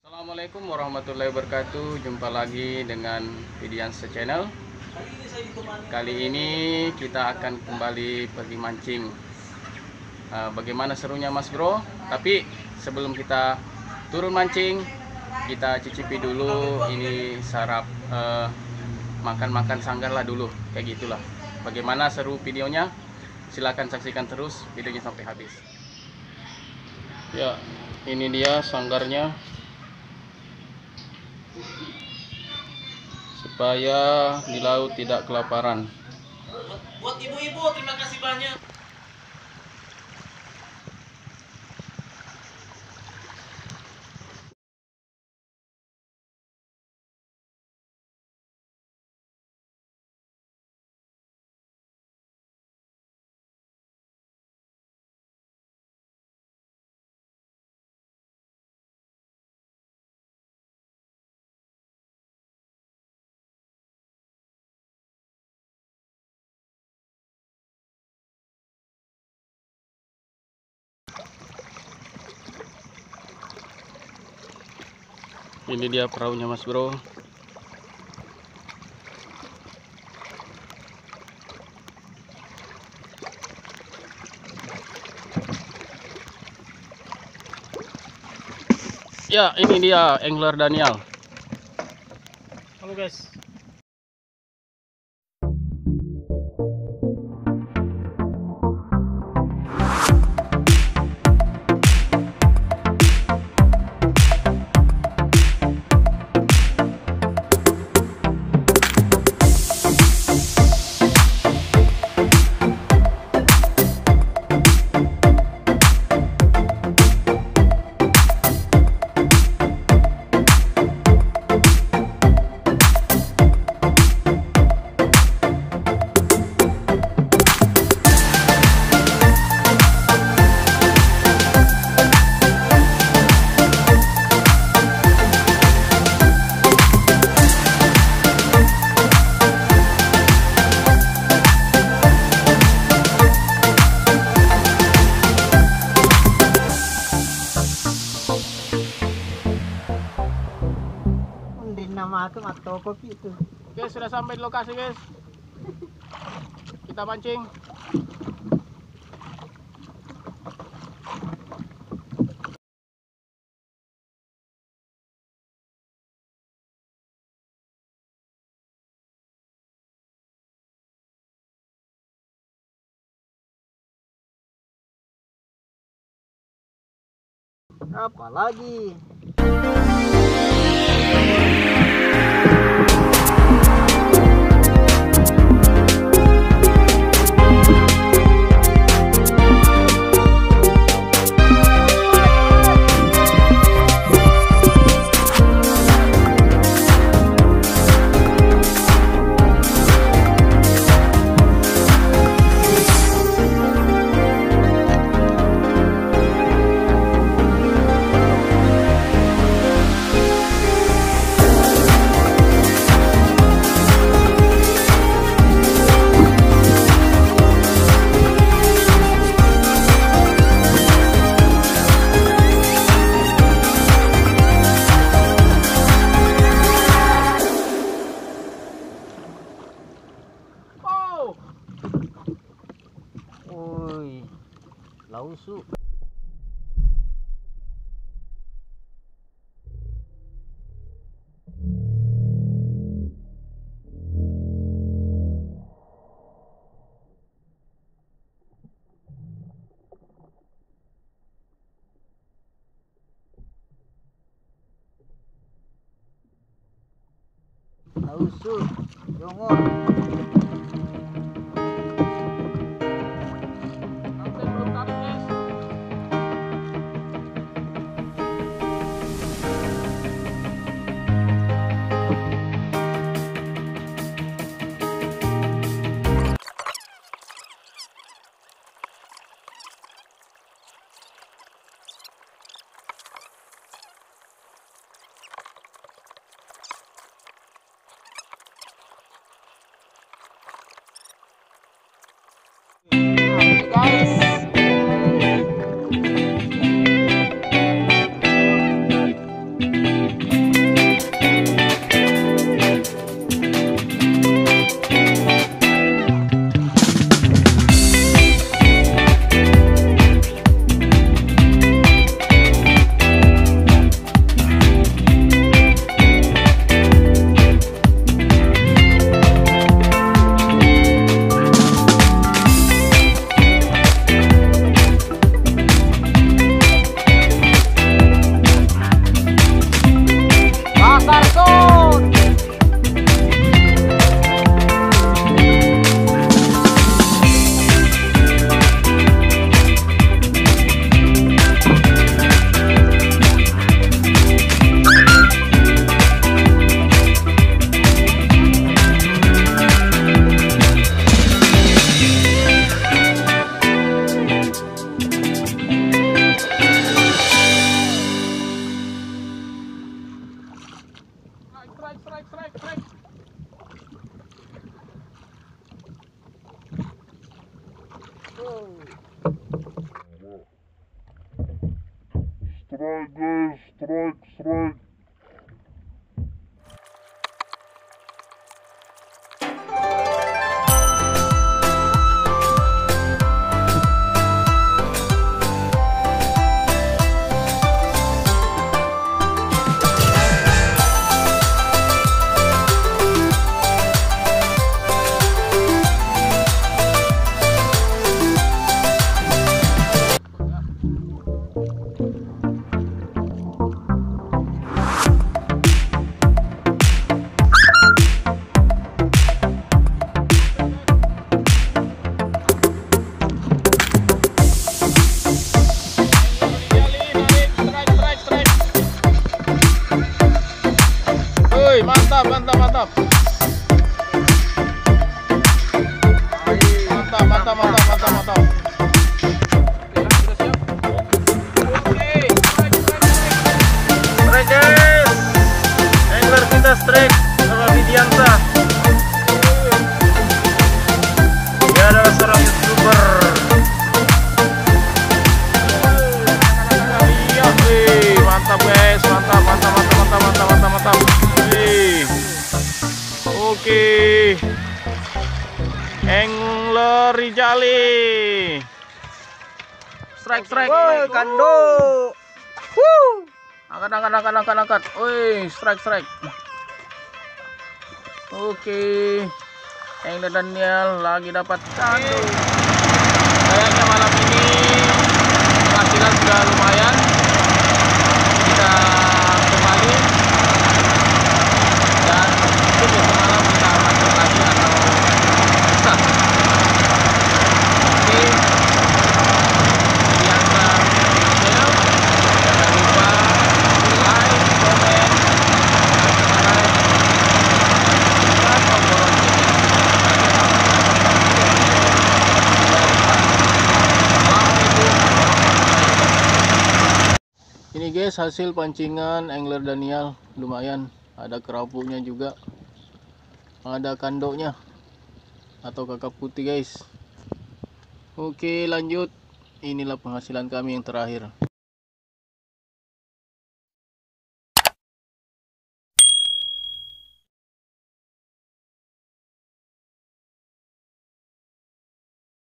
Assalamualaikum warahmatullahi wabarakatuh. Jumpa lagi dengan Widiansa Channel. Kali ini kita akan kembali pergi mancing. Bagaimana serunya Mas Bro? Tapi sebelum kita turun mancing, kita cicipi dulu ini sarap makan-makan sanggar lah dulu. Kayak gitulah. Bagaimana seru videonya? Silahkan saksikan terus videonya sampai habis. Ya, ini dia sanggarnya. Supaya di laut tidak kelaparan. Buat ibu-ibu, terima kasih banyak. Ini dia perahunya Mas Bro. Ya, ini dia angler Daniel. Halo guys. Nama aku atau kopi itu. Guys, sudah sampai di lokasi guys. Kita mancing. Apa lagi? Woi, lausu. Lausu, jongol. Guys. Strike guys, strike. Mantap. Mantap. Strike guys. Angler kita strike sama Widianta. Dia adalah seorang YouTuber. Mantap guys, mantap. Oke. Angler Rijali. Strike. Woi, kando. Angkat. Woi, strike. Oke. Angler Daniel lagi dapat kando. Kayaknya malam ini penghasilan sudah lumayan. Kita kembali dan mungkin besok malam kita mancing lagi atau bisa. Oke, biasa channel, jangan lupa like, komen, subscribe, dan tombol loncengnya. Ini guys hasil pancingan Angler Daniel, lumayan, ada kerapuknya juga, ada kandoknya atau kakap putih guys. Oke lanjut, inilah penghasilan kami yang terakhir.